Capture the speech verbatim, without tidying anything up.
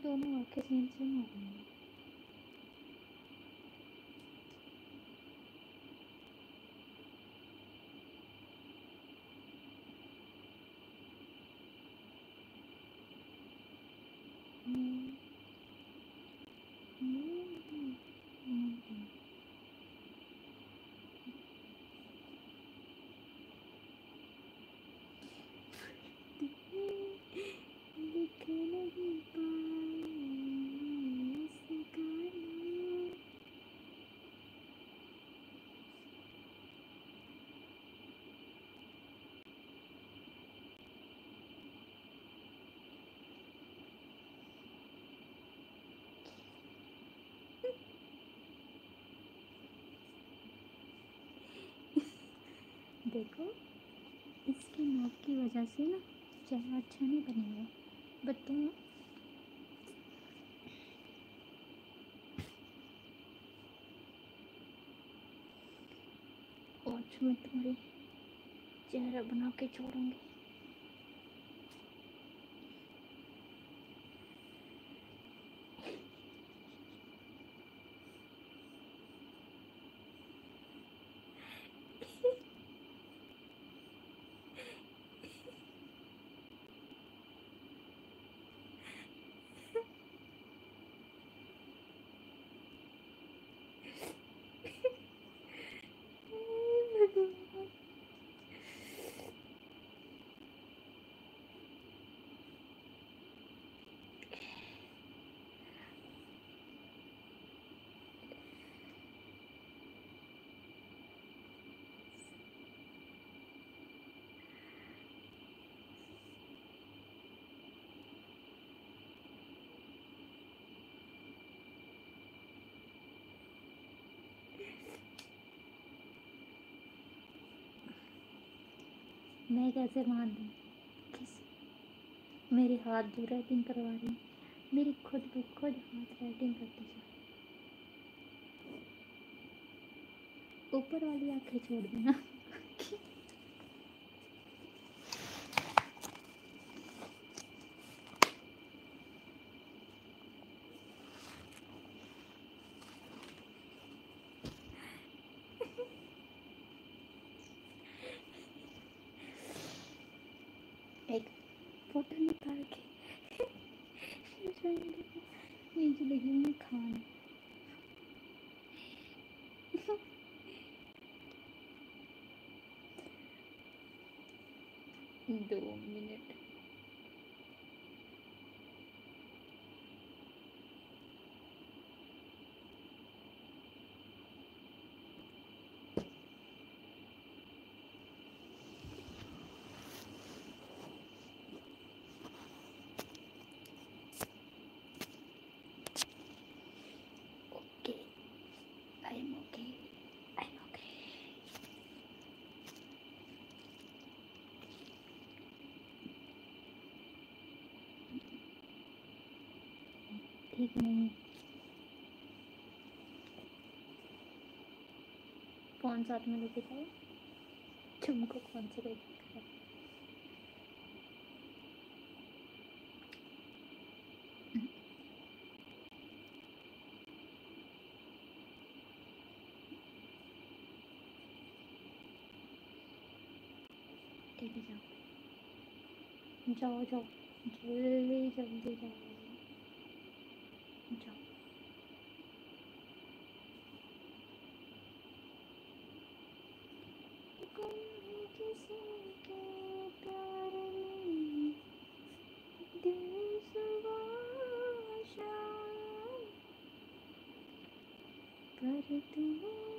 दोनों आंखें same same हो गई हैं। हम्म, हम्म, हम्म, हम्म। लिख नहीं पाए इस गाना। देखो, इसकी नोक की वजह से ना चेहरा अच्छा नहीं बनेगा, बट तुम आज मैं तुम्हारी चेहरा बना के छोड़ूंगी। मैं कैसे मान दूँ? किस मेरे हाथ जो राइटिंग करवा रही हैं, मेरी खुद ब खुद हाथ राइटिंग करते जाए। ऊपर वाली आंखें छोड़ देना। एक फोटो निकाल के नीचे लगी खान। दो मिनट। Okay, I am okay, I am okay. ठीक नहीं। फोन साथ में लेके जाओ। तुमको कौन से लेके जाओ? ठीक है, जाओ जाओ जाओ, जल्दी जल्दी जाओ जाओ। गुम है किसी के प्यार में, दिल सुबह शाम, पर तुम्हें